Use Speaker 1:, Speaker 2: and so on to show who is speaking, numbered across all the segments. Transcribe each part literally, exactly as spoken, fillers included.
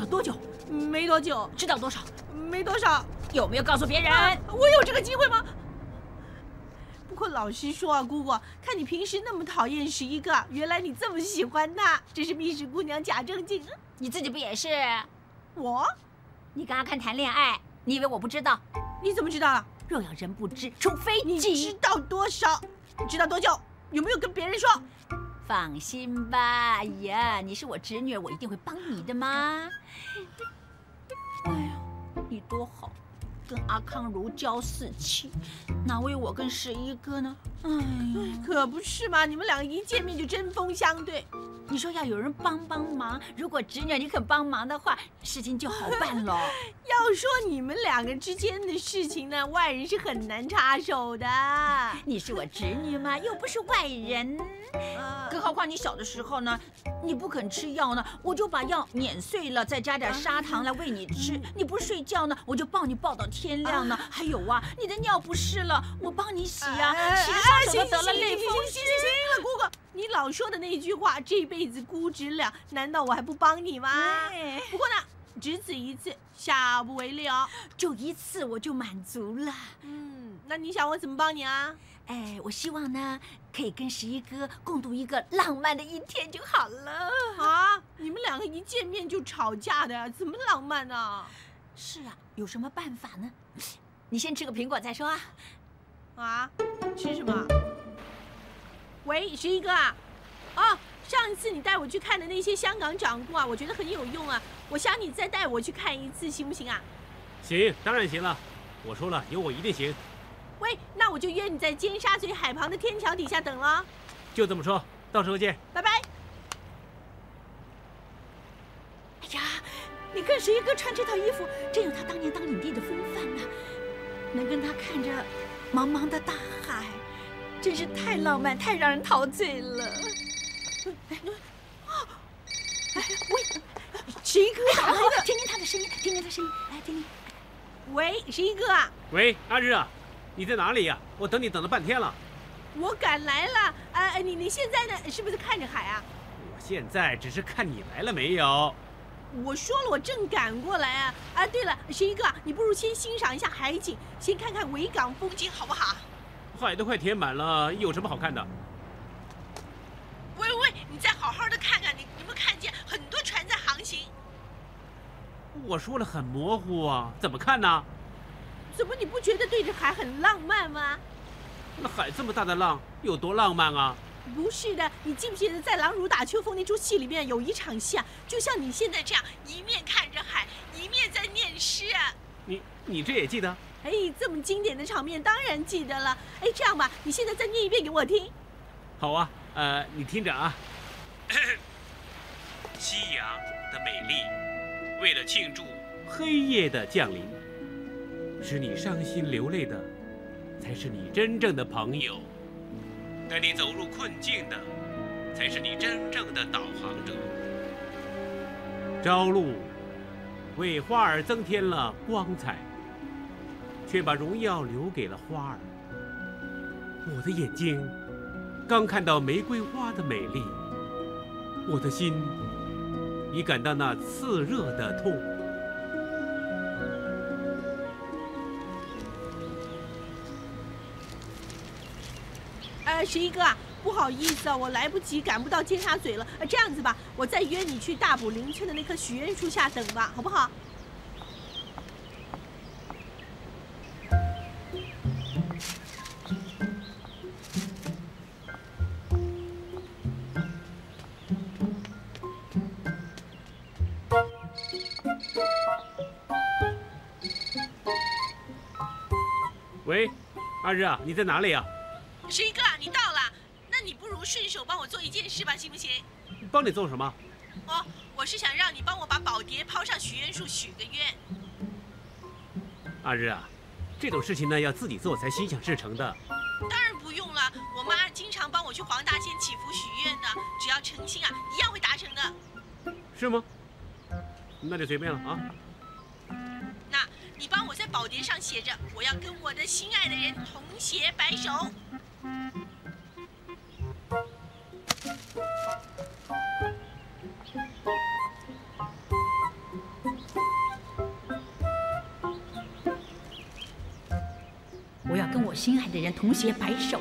Speaker 1: 了多久？
Speaker 2: 没多久。
Speaker 1: 知道多少？
Speaker 2: 没多少。
Speaker 1: 有没有告诉别人？
Speaker 2: 啊、我有这个机会吗？不过老实说啊，姑姑，看你平时那么讨厌十一个，原来你这么喜欢他，真是蜜石姑娘假正经。
Speaker 1: 你自己不也是？
Speaker 2: 我？
Speaker 1: 你跟阿堪谈恋爱，你以为我不知道？
Speaker 2: 你怎么知道了？
Speaker 1: 若有人不知，除非
Speaker 2: 你知道多少？你知道多久？有没有跟别人说？
Speaker 1: 放心吧，哎呀，你是我侄女儿，我一定会帮你的嘛。哎呦，你多好，跟阿康如胶似漆，哪为我跟十一哥呢？哎呀，
Speaker 2: 可不是嘛，你们两个一见面就针锋相对。
Speaker 1: 你说要有人帮帮忙，如果侄女你肯帮忙的话，事情就好办了。
Speaker 2: 要说你们两个之间的事情呢，外人是很难插手的。
Speaker 1: 你是我侄女嘛，又不是外人。呃、更何况你小的时候呢，你不肯吃药呢，我就把药碾碎了，再加点砂糖来喂你吃。你不睡觉呢，我就抱你抱到天亮呢。还有啊，你的尿不湿了，我帮你洗啊，洗的双手都得了类风湿。
Speaker 2: 行了，姑姑。你老说的那句话，这辈子估值两，难道我还不帮你吗？哎、不过呢，只此一次，下不为例哦。
Speaker 1: 就一次我就满足了。
Speaker 2: 嗯，那你想我怎么帮你啊？
Speaker 1: 哎，我希望呢，可以跟十一哥共度一个浪漫的一天就好了。
Speaker 2: 啊，你们两个一见面就吵架的，怎么浪漫呢、啊？
Speaker 1: 是啊，有什么办法呢？你先吃个苹果再说啊。
Speaker 2: 啊，吃什么？喂，十一哥啊，哦，上一次你带我去看的那些香港掌故啊，我觉得很有用啊，我想你再带我去看一次，行不行啊？
Speaker 3: 行，当然行了。我说了，有我一定行。
Speaker 2: 喂，那我就约你在尖沙咀海旁的天桥底下等了。
Speaker 3: 就这么说，到时候见。
Speaker 2: 拜拜。
Speaker 1: 哎呀，你看十一哥穿这套衣服，真有他当年当领地的风范呐、啊！能跟他看着茫茫的大海。真是太浪漫，太让人陶醉了。哎，喂，
Speaker 2: 十一哥打来的，
Speaker 1: 听听他的声音，听听他的声音，来听听。
Speaker 2: 喂，十一哥啊。
Speaker 3: 喂，阿日啊，你在哪里呀、啊？我等你等了半天了。
Speaker 2: 我赶来了。呃，你你现在呢？是不是看着海啊？
Speaker 3: 我现在只是看你来了没有。
Speaker 2: 我说了，我正赶过来啊。啊，对了，十一哥，你不如先欣赏一下海景，先看看维港风景，好不好？
Speaker 3: 海都快填满了，有什么好看的？
Speaker 2: 喂喂，你再好好的看看，你有没有看见很多船在航行？
Speaker 3: 我说了很模糊啊，怎么看呢？
Speaker 2: 怎么你不觉得对着海很浪漫吗？
Speaker 3: 那海这么大的浪，有多浪漫啊？
Speaker 2: 不是的，你记不记得在《狼如打秋风》那出戏里面有一场戏啊，就像你现在这样，一面看着海，一面在念诗啊。
Speaker 3: 你你这也记得？
Speaker 2: 哎，这么经典的场面当然记得了。哎，这样吧，你现在再念一遍给我听。
Speaker 3: 好啊，呃，你听着啊。夕阳的美丽，为了庆祝黑夜的降临，使你伤心流泪的，才是你真正的朋友；带你走入困境的，才是你真正的导航者。朝露为花儿增添了光彩，却把荣耀留给了花儿。我的眼睛刚看到玫瑰花的美丽，我的心已感到那炽热的痛。
Speaker 2: 呃，十一哥啊，不好意思啊，我来不及，赶不到尖沙咀了。呃，这样子吧，我再约你去大埔林村的那棵许愿树下等吧，好不好？
Speaker 3: 喂，阿日啊，你在哪里啊？
Speaker 2: 十一哥啊，你到了，那你不如顺手帮我做一件事吧，行不行？
Speaker 3: 帮你做什么？
Speaker 2: 哦，我是想让你帮我把宝碟抛上许愿树许个愿。
Speaker 3: 阿日啊，这种事情呢要自己做才心想事成的。
Speaker 2: 当然不用了，我妈经常帮我去黄大仙祈福许愿的，只要诚心啊，一样会达成的。
Speaker 3: 是吗？那就随便了啊。
Speaker 2: 那你帮我在宝碟上写着，我要跟我的心爱的人同携白首。
Speaker 1: 我要跟我心爱的人同携白手。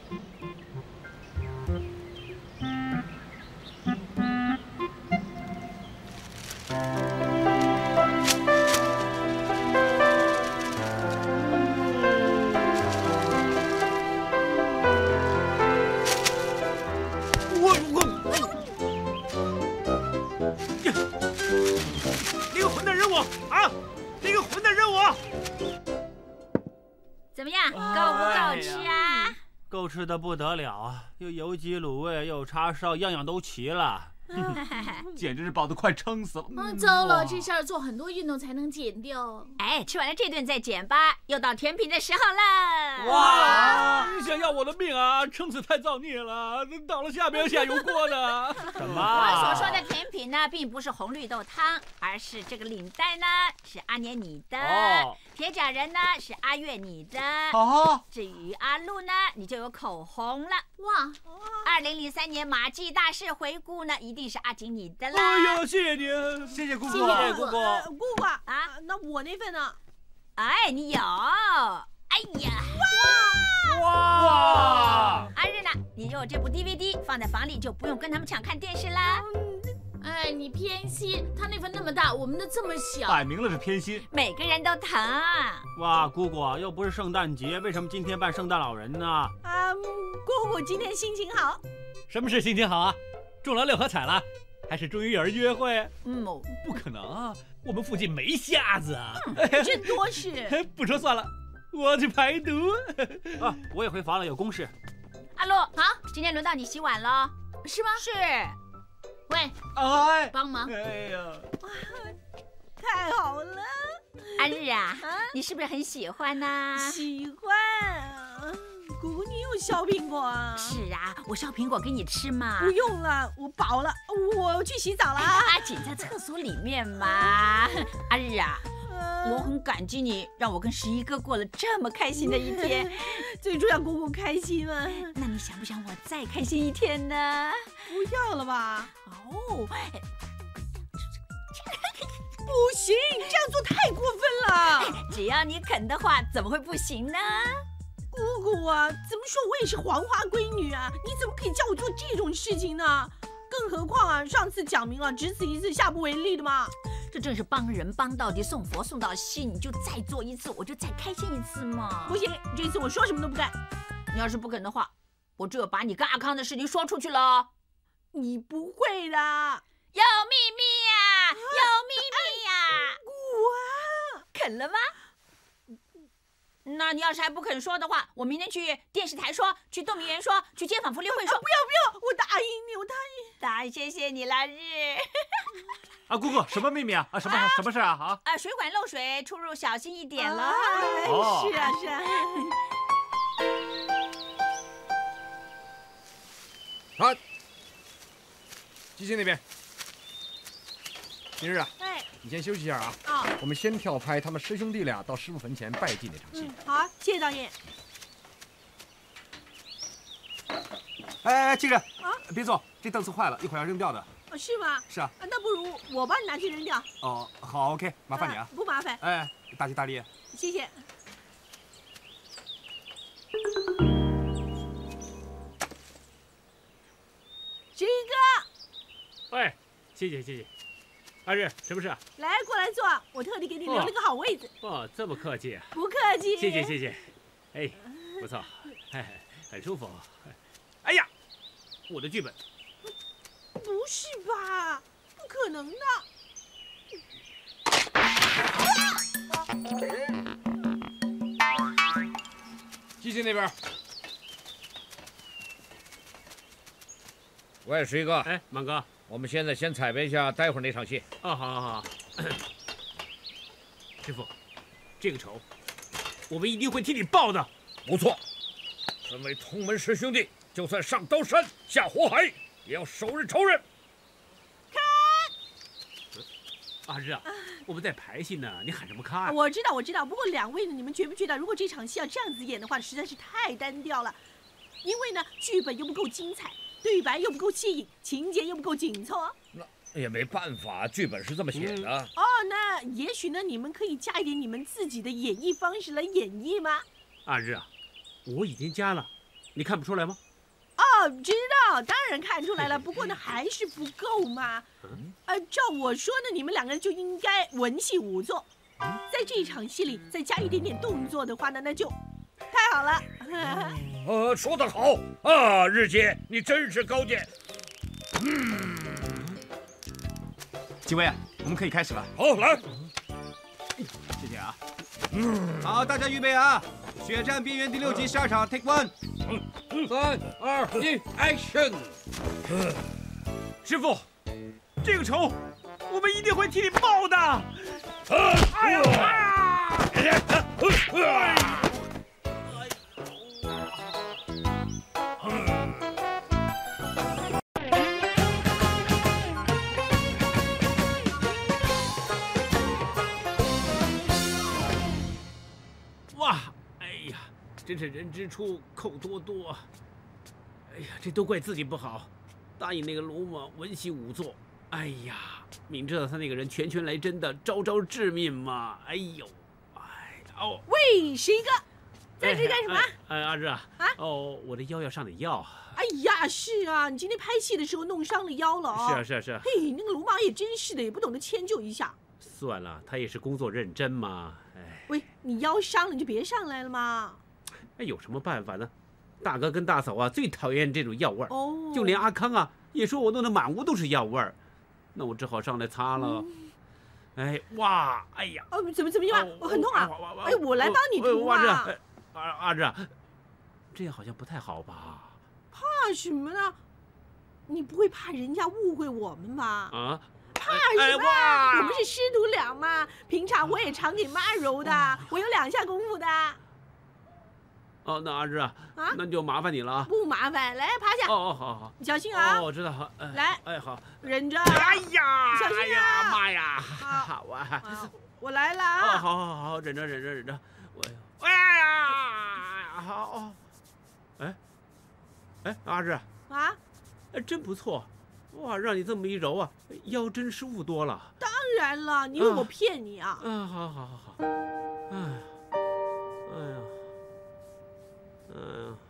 Speaker 4: 怎么样，够不够吃啊？
Speaker 5: 够吃的不得了啊！又油鸡卤味，又叉烧，样样都齐了。
Speaker 6: 简直是饱得快撑死了。
Speaker 4: 啊，糟了，这下做很多运动才能减掉。
Speaker 1: 哎，吃完了这顿再减吧，又到甜品的时候了。
Speaker 7: 哇！你想要我的命啊！撑死太造孽了，到了下边下油锅的。
Speaker 5: 什么？
Speaker 1: 我所说的甜品呢，并不是红绿豆汤，而是这个领带呢是阿年你的，哦、铁甲人呢是阿月你的。
Speaker 6: 哦。
Speaker 1: 至于阿露呢，你就有口红了。
Speaker 4: 哇！
Speaker 1: 二零零三年马季大事回顾呢，一定是阿景你的啦。
Speaker 7: 哎呦，谢谢你，
Speaker 6: 谢谢姑姑，
Speaker 5: 谢谢姑姑。
Speaker 2: 姑姑啊，那我那份呢？
Speaker 1: 哎，你有。哎呀！
Speaker 5: 哇哇！
Speaker 1: 阿日呢？你有这部 D V D 放在房里，就不用跟他们抢看电视啦。
Speaker 4: 哎，你偏心，他那份那么大，我们的这么小，
Speaker 6: 摆明了是偏心。
Speaker 1: 每个人都疼。
Speaker 5: 哇，姑姑又不是圣诞节，为什么今天扮圣诞老人呢？
Speaker 2: 啊，姑姑今天心情好。
Speaker 7: 什么是心情好啊？中了六合彩了，还是终于有人约会？
Speaker 1: 嗯，
Speaker 7: 不可能啊，我们附近没瞎子啊。
Speaker 2: 这多事。
Speaker 7: 不说算了，我去排毒。
Speaker 5: 啊，我也回房了，有公事。
Speaker 1: 阿洛，好，今天轮到你洗碗了，
Speaker 4: 是吗？
Speaker 1: 是。
Speaker 4: 喂，
Speaker 6: 哎，
Speaker 4: 帮忙。
Speaker 6: 哎呀，
Speaker 2: 太好了。
Speaker 1: 阿日啊，你是不是很喜欢呢？
Speaker 2: 喜欢。姑姑，你有削苹果啊？
Speaker 1: 是啊，我削苹果给你吃嘛。
Speaker 2: 不用了，我饱了，我去洗澡了。
Speaker 1: 阿锦在厕所里面嘛。阿日啊，我很感激你，让我跟十一哥过了这么开心的一天。
Speaker 2: 最重要，姑姑开心嘛。
Speaker 1: 那你想不想我再开心一天呢？
Speaker 2: 不要了吧？
Speaker 1: 哦，
Speaker 2: 不行，这样做太过分了。
Speaker 1: 只要你肯的话，怎么会不行呢？
Speaker 2: 姑姑啊，怎么说我也是黄花闺女啊，你怎么可以叫我做这种事情呢？更何况啊，上次讲明了，只此一次，下不为例的嘛。
Speaker 1: 这正是帮人帮到底，送佛送到西，你就再做一次，我就再开心一次嘛。
Speaker 2: 不行，这次我说什么都不干。
Speaker 1: 你要是不肯的话，我只有把你跟阿康的事情说出去了。
Speaker 2: 你不会的，
Speaker 1: 有秘密呀、啊，有秘密呀、啊！
Speaker 2: 姑啊，
Speaker 1: 肯了吗？那你要是还不肯说的话，我明天去电视台说，去动物园说，去街坊福利会说。
Speaker 2: 啊、不要不要，我答应你，我答应。
Speaker 1: 答应，谢谢你啦，日。
Speaker 6: 啊，姑姑，什么秘密啊？啊，什么、啊、什么事啊？啊
Speaker 1: 啊，水管漏水，出入小心一点了。
Speaker 2: 哎、
Speaker 6: 哦，
Speaker 2: 是啊是啊。
Speaker 8: 好，基金那边，明日啊。
Speaker 2: 哎。
Speaker 8: 你先休息一下啊！
Speaker 2: 啊、哦，
Speaker 8: 我们先跳拍他们师兄弟俩到师傅坟前拜祭那场戏。
Speaker 2: 嗯，好，谢谢导演。
Speaker 6: 哎哎，记着啊，别走，这凳子坏了，一会儿要扔掉的。
Speaker 2: 哦，是吗？
Speaker 6: 是啊。
Speaker 2: 啊，那不如我帮你拿去扔掉。
Speaker 6: 哦，好 ，OK， 麻烦你啊。
Speaker 2: 啊不麻烦。
Speaker 6: 哎，大吉大利。
Speaker 2: 谢谢。十一哥。
Speaker 3: 喂，谢谢谢谢。阿日，什么事啊？
Speaker 2: 来，过来坐，我特地给你留了个好位子。
Speaker 3: 哦，哦这么客气啊！
Speaker 2: 不客气。
Speaker 3: 谢谢谢谢，哎，不错，哎，很舒服。哎呀，我的剧本。
Speaker 2: 不是吧？不可能的。
Speaker 8: 基金那边。喂，十一哥。
Speaker 3: 哎，满哥。
Speaker 8: 我们现在先彩排一下待会儿那场戏。
Speaker 3: 哦，好，好，好。师傅，这个仇，我们一定会替你报的。
Speaker 8: 不错，身为同门师兄弟，就算上刀山下火海，也要手刃仇人。
Speaker 2: 看，
Speaker 3: 阿日啊，我们在排戏呢，你喊什么看？
Speaker 2: 我知道，我知道。不过两位呢，你们觉不觉得，如果这场戏要这样子演的话，实在是太单调了？因为呢，剧本又不够精彩。对白又不够吸引，情节又不够紧凑，
Speaker 8: 那也没办法，剧本是这么写的。嗯、
Speaker 2: 哦，那也许呢，你们可以加一点你们自己的演绎方式来演绎吗？
Speaker 3: 阿日啊，我已经加了，你看不出来吗？
Speaker 2: 哦，知道，当然看出来了。不过呢，还是不够嘛。呃，照我说呢，你们两个人就应该文戏武作，在这场戏里再加一点点动作的话呢，那就太好了。
Speaker 8: 呃，说得好啊，日姐，你真是高见。
Speaker 6: 嗯，几位啊，我们可以开始了。
Speaker 8: 好，来，
Speaker 6: 谢谢啊。嗯，好，大家预备啊！血战边缘第六集十二场 ，Take one。
Speaker 8: 三二一 ，Action！
Speaker 3: 师傅，这个仇我们一定会替你报的。哎呀！哇！哎呀，真是人之初，口多多。哎呀，这都怪自己不好，答应那个鲁莽文戏武作。哎呀，明知道他那个人拳拳来真的，招招致命嘛。哎呦，哎哦，
Speaker 2: 喂，十一哥，在这干什么？
Speaker 3: 哎，哎哎阿日啊，
Speaker 2: 啊
Speaker 3: 哦，我的腰要上点药。
Speaker 2: 哎呀，是啊，你今天拍戏的时候弄伤了腰了哦。
Speaker 3: 是啊，是啊，是啊。
Speaker 2: 嘿，那个鲁莽也真是的，也不懂得迁就一下。
Speaker 3: 算了，他也是工作认真嘛。哎，
Speaker 2: 喂，你腰伤了你就别上来了嘛。
Speaker 3: 哎，有什么办法呢？大哥跟大嫂啊，最讨厌这种药味儿。
Speaker 2: 哦。
Speaker 3: 就连阿康啊，也说我弄得满屋都是药味儿。那我只好上来擦了。嗯、哎，哇，哎呀！
Speaker 2: 哦，怎么怎么样？我、哦、很痛啊！哎，我来帮你涂啊。
Speaker 3: 阿阿志啊，这样好像不太好吧？
Speaker 2: 怕什么呢？你不会怕人家误会我们吧？
Speaker 3: 啊？
Speaker 2: 怕什么？哎、我们是师徒俩嘛。平常我也常给妈揉的，哦、我有两下功夫的。
Speaker 3: 哦，那阿志啊，啊那就麻烦你了啊。
Speaker 2: 不麻烦，来趴下。
Speaker 3: 哦哦，好好。
Speaker 2: 你小心啊。
Speaker 3: 哦，我知道，好。哎、
Speaker 2: 来，
Speaker 3: 哎好。
Speaker 2: 忍着。
Speaker 3: 哎呀，
Speaker 2: 小心啊！
Speaker 3: 哎呀妈呀！
Speaker 2: 好，
Speaker 3: 好啊。
Speaker 2: 好我来了啊。
Speaker 3: 哦，好好好，忍着忍着忍着。我，哎呀，好。哎，哎，阿志。
Speaker 2: 啊？
Speaker 3: 哎，真不错。哇，让你这么一揉啊，腰真舒服多了。
Speaker 2: 当然了，你以为我骗你啊？
Speaker 3: 嗯，好好好好。哎，哎呀。嗯，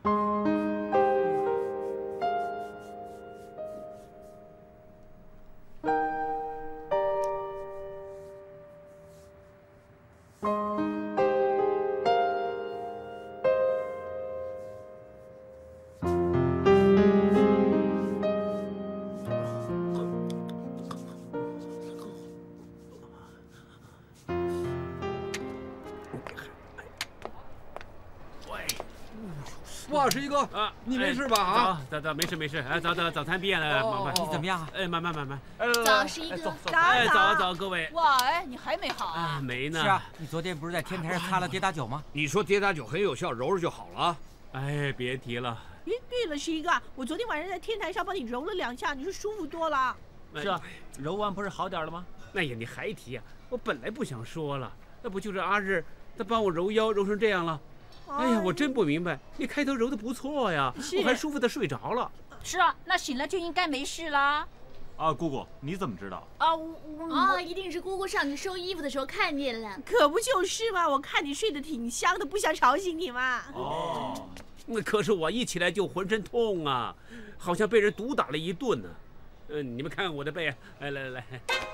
Speaker 8: 哇，十一哥啊，你没事吧？啊，
Speaker 3: 早早没事没事，哎，早早早餐变了，慢慢。
Speaker 9: 你怎么样？
Speaker 3: 哎，慢慢慢慢。
Speaker 4: 早，十一哥。
Speaker 2: 早
Speaker 3: 哎，早早各位。
Speaker 1: 哇，哎，你还没好啊？
Speaker 3: 没呢。
Speaker 9: 是啊，你昨天不是在天台上擦了跌打酒吗？
Speaker 8: 你说跌打酒很有效，揉揉就好了。
Speaker 3: 哎，别提了。
Speaker 2: 哎，对了，十一哥，我昨天晚上在天台上帮你揉了两下，你说舒服多了。
Speaker 5: 是啊，揉完不是好点了吗？
Speaker 3: 哎呀，你还提呀？我本来不想说了，那不就是阿日他帮我揉腰揉成这样了？哎呀，我真不明白，你开头揉的不错呀，我还舒服的睡着了。
Speaker 1: 是啊，那醒了就应该没事啦。
Speaker 10: 啊，姑姑，你怎么知道？
Speaker 4: 啊，我哦，一定是姑姑上去收衣服的时候看见了。
Speaker 2: 可不就是嘛，我看你睡得挺香的，不想吵醒你嘛。
Speaker 3: 哦，那可是我一起来就浑身痛啊，好像被人毒打了一顿呢。嗯，你们看看我的背，来来来，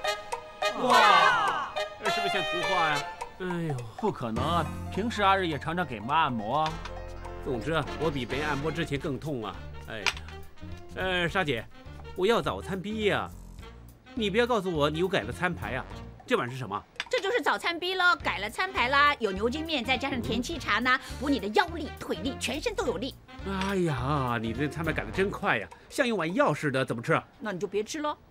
Speaker 3: 哇，是不是像图画呀？哎呦，
Speaker 5: 不可能啊！平时阿日也常常给妈按摩啊。
Speaker 3: 总之，我比别人按摩之前更痛啊！哎呀，呃，莎姐，我要早餐逼呀！你不要告诉我你又改了餐牌啊！这碗是什么？
Speaker 1: 这就是早餐逼喽，改了餐牌啦，有牛筋面，再加上田七茶呢，补你的腰力、腿力，全身都有力。
Speaker 3: 哎呀，你这餐牌改得真快呀，像一碗药似的，怎么吃？
Speaker 1: 那你就别吃喽。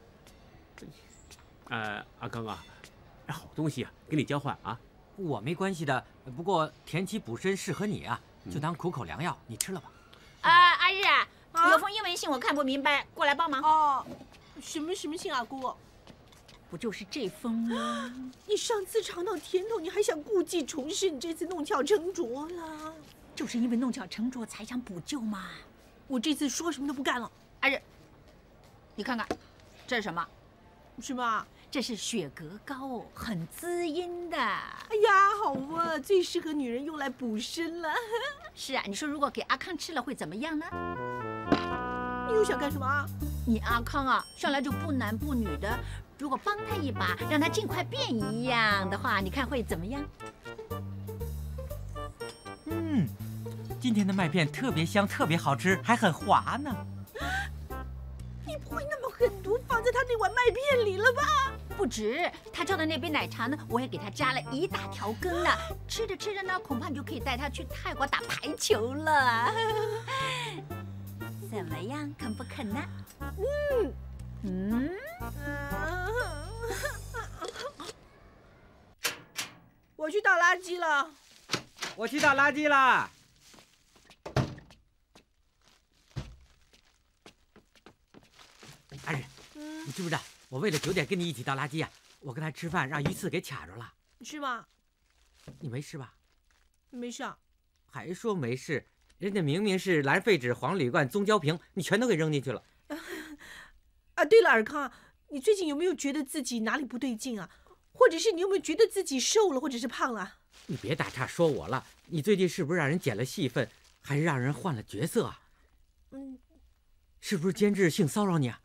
Speaker 3: 呃，阿刚啊。好东西啊，跟你交换啊！
Speaker 9: 我没关系的，不过田七补身适合你啊，就当苦口良药，你吃了吧。
Speaker 1: 啊，阿日啊，有封英文信我看不明白，过来帮忙。
Speaker 2: 哦，什么什么信啊，姑？
Speaker 1: 不就是这封吗？
Speaker 2: 你上次尝到甜头，你还想故技重施，你这次弄巧成拙了。
Speaker 1: 就是因为弄巧成拙才想补救嘛。
Speaker 2: 我这次说什么都不干了。
Speaker 1: 阿日，你看看，这是什么？
Speaker 2: 什么？
Speaker 1: 这是雪蛤膏哦，很滋阴的。
Speaker 2: 哎呀，好啊，最适合女人用来补身了。
Speaker 1: 是啊，你说如果给阿康吃了会怎么样呢？
Speaker 2: 你又想干什么啊？
Speaker 1: 你阿康啊，向来就不男不女的，如果帮他一把，让他尽快变一样的话，你看会怎么样？
Speaker 9: 嗯，今天的麦片特别香，特别好吃，还很滑呢。
Speaker 2: 你不会那么狠毒，放在他那碗麦片里了吧？
Speaker 1: 不止，他叫的那杯奶茶呢，我也给他加了一大条羹呢。吃着吃着呢，恐怕你就可以带他去泰国打排球了。怎么样，肯不肯呢？
Speaker 2: 嗯
Speaker 1: 嗯。
Speaker 2: 我去倒垃圾了。
Speaker 9: 我去倒垃圾啦。阿日，你知不知道，我为了九点跟你一起倒垃圾呀、啊，我跟他吃饭，让鱼刺给卡着了。
Speaker 2: 是吗？
Speaker 9: 你没事吧？
Speaker 2: 没事啊。
Speaker 9: 还说没事？人家明明是蓝废纸、黄铝罐、棕胶瓶，你全都给扔进去了。
Speaker 2: 啊，对了，尔康，你最近有没有觉得自己哪里不对劲啊？或者是你有没有觉得自己瘦了，或者是胖了？
Speaker 9: 你别打岔说我了，你最近是不是让人减了戏份，还是让人换了角色啊？
Speaker 2: 嗯，
Speaker 9: 是不是监制性骚扰你啊？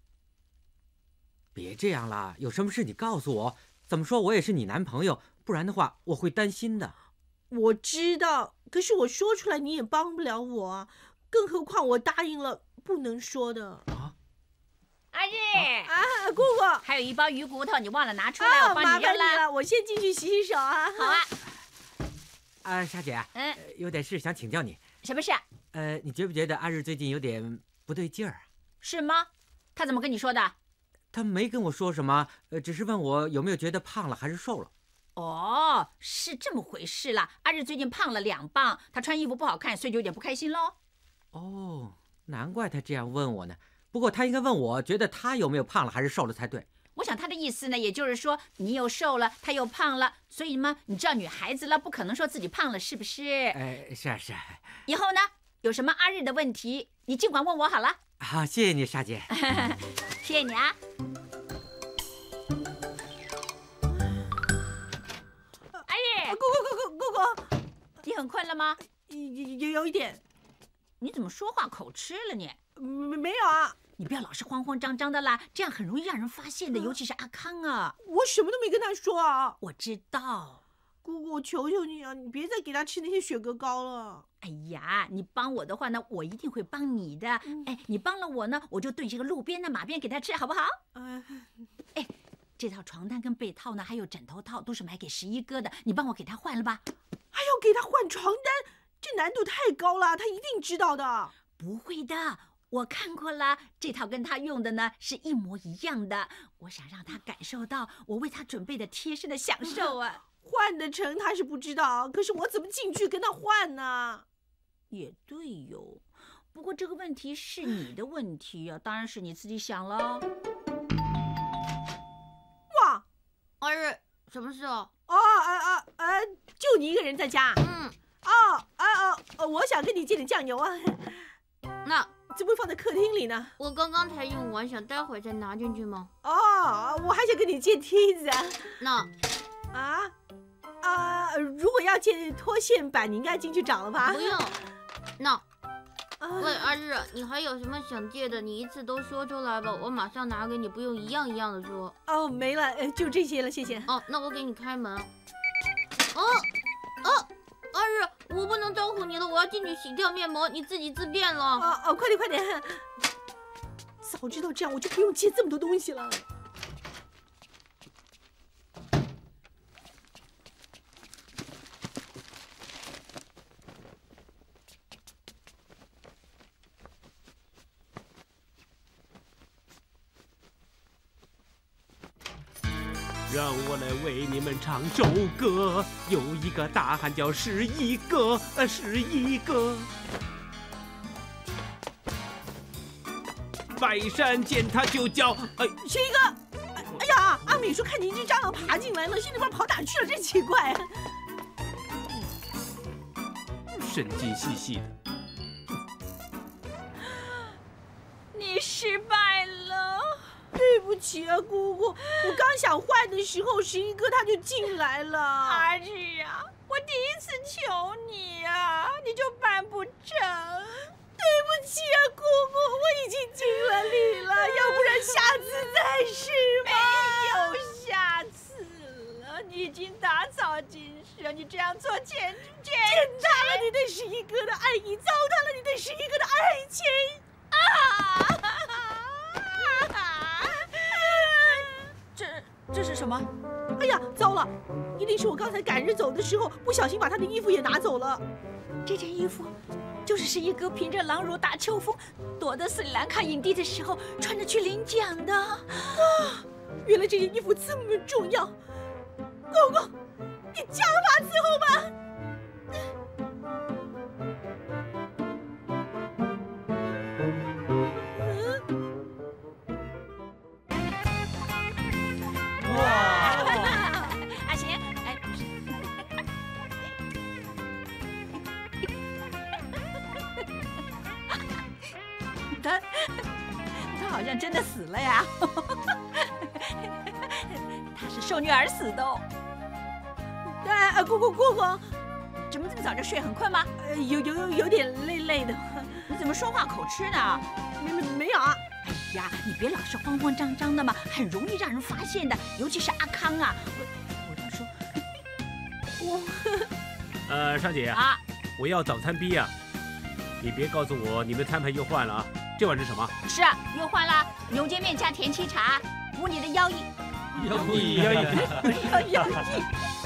Speaker 9: 别这样了，有什么事你告诉我。怎么说我也是你男朋友，不然的话我会担心的。
Speaker 2: 我知道，可是我说出来你也帮不了我啊，更何况我答应了不能说的。
Speaker 9: 啊，
Speaker 1: 阿日
Speaker 2: 啊，姑姑，
Speaker 1: 还有一包鱼骨头，你忘了拿出来，啊、我帮
Speaker 2: 你
Speaker 1: 扔了。
Speaker 2: 了，我先进去洗洗手啊。
Speaker 1: 好啊。
Speaker 9: 啊，莎姐，
Speaker 1: 嗯，
Speaker 9: 有点事想请教你。
Speaker 1: 什么事？
Speaker 9: 呃，你觉不觉得阿日最近有点不对劲儿啊？
Speaker 1: 是吗？他怎么跟你说的？
Speaker 9: 他没跟我说什么，呃，只是问我有没有觉得胖了还是瘦了。
Speaker 1: 哦，是这么回事啦。阿日最近胖了两磅，他穿衣服不好看，所以就有点不开心喽。
Speaker 9: 哦，难怪他这样问我呢。不过他应该问我觉得他有没有胖了还是瘦了才对。
Speaker 1: 我想他的意思呢，也就是说你又瘦了，他又胖了，所以嘛，你知道女孩子了，不可能说自己胖了，是不是？
Speaker 9: 哎，是啊是啊。
Speaker 1: 以后呢，有什么阿日的问题，你尽管问我好了。
Speaker 9: 好，谢谢你，莎姐。
Speaker 1: 谢谢你啊。阿日，
Speaker 2: 姑姑姑姑姑姑，
Speaker 1: 你很困了吗？
Speaker 2: 有有有一点。
Speaker 1: 你怎么说话口吃了你？
Speaker 2: 没没有啊。
Speaker 1: 你不要老是慌慌张张的啦，这样很容易让人发现的，尤其是阿康啊。
Speaker 2: 我什么都没跟他说啊。
Speaker 1: 我知道。
Speaker 2: 姑姑，我求求你啊，你别再给他吃那些雪蛤膏了。
Speaker 1: 哎呀，你帮我的话呢，我一定会帮你的。嗯、哎，你帮了我呢，我就炖这个路边的马鞭给他吃，好不好？
Speaker 2: 哎，
Speaker 1: 哎，这套床单跟被套呢，还有枕头套都是买给十一哥的，你帮我给他换了吧？
Speaker 2: 还要给他换床单，这难度太高了，他一定知道的。
Speaker 1: 不会的。我看过了，这套跟他用的呢是一模一样的。我想让他感受到我为他准备的贴身的享受啊。
Speaker 2: 换得成他是不知道，可是我怎么进去跟他换呢？
Speaker 1: 也对哟，不过这个问题是你的问题啊，当然是你自己想了。
Speaker 2: 哇，
Speaker 4: 阿日，什么事啊？
Speaker 2: 哦啊啊啊！就你一个人在家？
Speaker 4: 嗯。
Speaker 2: 哦啊哦，我想跟你借点酱油啊。
Speaker 4: 那。
Speaker 2: 怎么会放在客厅里呢？
Speaker 4: 我刚刚才用完，想待会儿再拿进去吗？
Speaker 2: 哦，我还想跟你借梯子啊。
Speaker 4: 那，
Speaker 2: 啊啊，如果要借拖线板，你应该进去找了吧？
Speaker 4: 不用。那，啊、喂，阿日，你还有什么想借的？你一次都说出来吧，我马上拿给你，不用一样一样的说。
Speaker 2: 哦，没了，就这些了，谢谢。
Speaker 4: 哦，那我给你开门。哦，哦。阿日，我不能招呼你了，我要进去洗掉面膜，你自己自便了。
Speaker 2: 哦哦，快点快点！早知道这样，我就不用借这么多东西了。
Speaker 3: 让我来为你们唱首歌。有一个大汉叫十一哥，呃，十一哥。拜山见他就叫，哎，
Speaker 2: 十一哥。哎呀，阿美说看见一只蟑螂爬进来了，心里边跑哪去了？真奇怪。
Speaker 3: 神经兮兮的。
Speaker 1: 你失败了。
Speaker 2: 对不起。 起啊，姑姑！我刚想换的时候，十一哥他就进来了。
Speaker 1: 儿子呀，我第一次求你啊，你就办不成。
Speaker 2: 对不起啊，姑姑，我已经尽了力了，要不然下次再试吧。
Speaker 1: 没有下次了，你已经打草惊蛇，你这样做简简
Speaker 2: 践踏了你对十一哥的爱意，糟蹋了你对十一哥的爱情
Speaker 1: 啊！这这是什么？
Speaker 2: 哎呀，糟了！一定是我刚才赶着走的时候，不小心把他的衣服也拿走了。
Speaker 1: 这件衣服就是十一哥凭着狼乳打秋风，夺得斯里兰卡影帝的时候穿着去领奖的。啊！
Speaker 2: 原来这件衣服这么重要。公公，你加法伺候吧。
Speaker 1: 他他好像真的死了呀！他是受虐而死的哦。
Speaker 2: 哎，姑姑姑姑，
Speaker 1: 怎么这么早就睡？很困吗？
Speaker 2: 呃，有有有有点累累的。
Speaker 1: 你怎么说话口吃呢？
Speaker 2: 没没没有啊！
Speaker 1: 哎呀，你别老是慌慌张张的嘛，很容易让人发现的，尤其是阿康啊。我我要说，
Speaker 3: 我呃，尚姐
Speaker 1: 啊，
Speaker 3: 我要早餐 B 啊！你别告诉我你们餐盘又换了啊！这碗是什么？
Speaker 1: 是啊，又换了牛筋面加田七茶，补你的腰意。
Speaker 3: 腰意，腰意，
Speaker 1: 腰意。